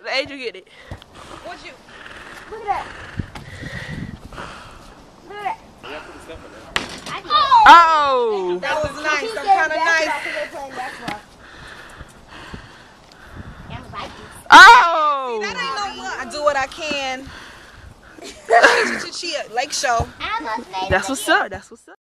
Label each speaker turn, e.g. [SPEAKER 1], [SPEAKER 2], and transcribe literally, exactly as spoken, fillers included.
[SPEAKER 1] Let Angel get it.
[SPEAKER 2] What you?
[SPEAKER 3] Look at that. Look at that.
[SPEAKER 1] Oh!
[SPEAKER 2] That was nice.
[SPEAKER 3] He's
[SPEAKER 2] I'm
[SPEAKER 3] getting
[SPEAKER 2] kind of
[SPEAKER 3] basketball
[SPEAKER 2] nice.
[SPEAKER 3] 'cause they're playing basketball.
[SPEAKER 1] Oh!
[SPEAKER 2] That ain't no what. I do what I can. Lake show.
[SPEAKER 1] That's what's up. That's what's up.